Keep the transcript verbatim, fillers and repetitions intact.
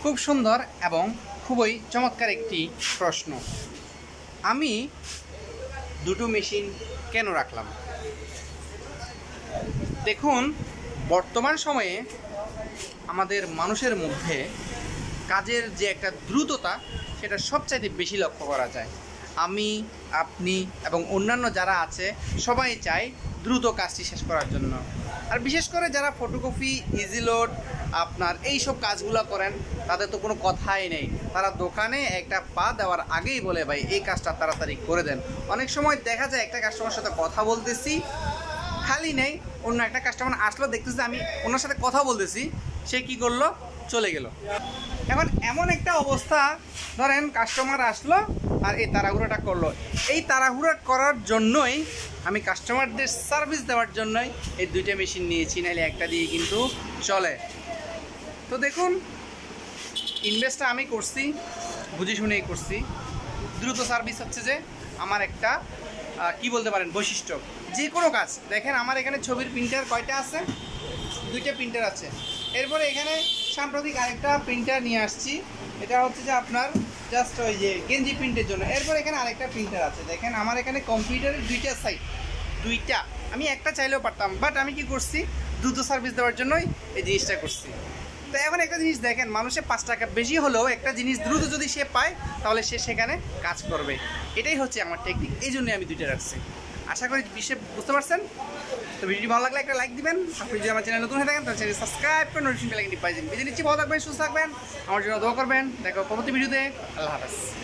খুব সুন্দর এবং খুবই চমৎকার একটি প্রশ্ন। আমি দুটো মেশিন কেন রাখলাম? দেখুন, বর্তমান সময়ে আমাদের মানুষের মধ্যে কাজের যে একটা দ্রুততা, সেটা সবচাইতে বেশি লক্ষ্য করা যায়। আমি, আপনি এবং অন্যান্য যারা আছে সবাই চায় দ্রুত কাজটি শেষ করার জন্য। আর বিশেষ করে যারা ফটোকপি, ইজি লোড, আপনার এই সব কাজগুলো করেন, তাদের তো কোনো কথাই নেই। তারা দোকানে একটা পা দেওয়ার আগেই বলে, ভাই এই কাজটা তাড়াতাড়ি করে দেন। অনেক সময় দেখা যায় একটা কাস্টমারের সাথে কথা বলতেছি, খালি নেই, অন্য একটা কাস্টমার আসলো, দেখতেছি আমি ওনার সাথে কথা বলতেছি, সে কি করলো, চলে গেল। এখন এমন একটা অবস্থা, ধরেন কাস্টমার আসলো আর এই তাড়াহুড়োটা করলো। এই তাড়াহুড়ো করার জন্যই আমি কাস্টমারদের সার্ভিস দেওয়ার জন্যই এই দুইটা মেশিন নিয়েছি, নাহলে একটা দিয়ে কিন্তু চলে। তো দেখুন, ইনভেস্টটা আমি করছি, বুঝে শুনেই করছি। দ্রুত সার্ভিস হচ্ছে যে আমার একটা কি বলতে পারেন বৈশিষ্ট্য। যে কোনো কাজ দেখেন, আমার এখানে ছবির প্রিন্টার কয়টা আছে? দুইটা প্রিন্টার আছে। এরপরে এখানে সাম্প্রতিক আরেকটা প্রিন্টার নিয়ে আসছি, এটা হচ্ছে যে আপনার জাস্ট ওই যে গেঞ্জি প্রিন্টের জন্য। এরপর এখানে আরেকটা প্রিন্টার আছে। দেখেন আমার এখানে কম্পিউটারের দুইটা সাইড, দুইটা। আমি একটা চাইলেও পারতাম, বাট আমি কি করছি, দ্রুত সার্ভিস দেওয়ার জন্যই এই জিনিসটা করছি। তো এখন একটা জিনিস দেখেন, মানুষের পাঁচ টাকা বেশি হলেও একটা জিনিস দ্রুত যদি সে পায়, তাহলে সে সেখানে কাজ করবে। এটাই হচ্ছে আমার টেকনিক, এই জন্যই আমি দুইটা রাখছি। আশা করি বিষয়ে বুঝতে পারছেন। তো ভিডিওটি ভালো লাগলে একটা লাইক দিবেন। আপনি যদি আমার চ্যানেল নতুন হয়ে থাকেন তাহলে চ্যানেল সাবস্ক্রাইব করে নোটিফিকেশন বেল আইকনটি পাই যাবেন। বিদায় নিচ্ছি, ভালো থাকবেন, সুস্থ থাকবেন, আমার জন্য দোয়া করবেন। দেখো পরবর্তী ভিডিওতে। আল্লাহ হাফেজ।